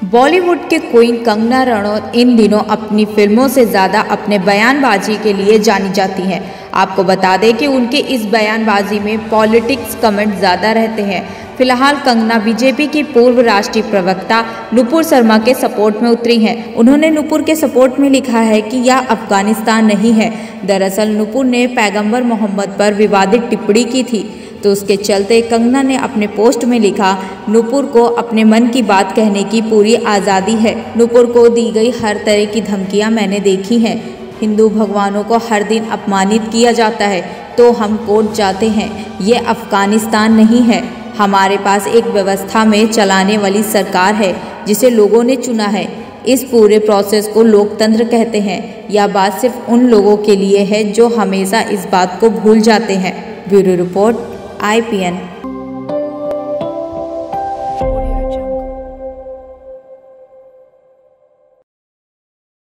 बॉलीवुड के क्वीन कंगना रनौत इन दिनों अपनी फिल्मों से ज़्यादा अपने बयानबाजी के लिए जानी जाती हैं। आपको बता दें कि उनके इस बयानबाजी में पॉलिटिक्स कमेंट ज़्यादा रहते हैं। फिलहाल कंगना बीजेपी की पूर्व राष्ट्रीय प्रवक्ता नुपुर शर्मा के सपोर्ट में उतरी हैं। उन्होंने नुपुर के सपोर्ट में लिखा है कि यह अफगानिस्तान नहीं है। दरअसल नुपुर ने पैगंबर मोहम्मद पर विवादित टिप्पणी की थी, तो उसके चलते कंगना ने अपने पोस्ट में लिखा, नुपुर को अपने मन की बात कहने की पूरी आज़ादी है। नुपुर को दी गई हर तरह की धमकियां मैंने देखी हैं। हिंदू भगवानों को हर दिन अपमानित किया जाता है तो हम कोर्ट जाते हैं। ये अफगानिस्तान नहीं है। हमारे पास एक व्यवस्था में चलाने वाली सरकार है जिसे लोगों ने चुना है। इस पूरे प्रोसेस को लोकतंत्र कहते हैं। यह बात सिर्फ उन लोगों के लिए है जो हमेशा इस बात को भूल जाते हैं। Bureau report IPN।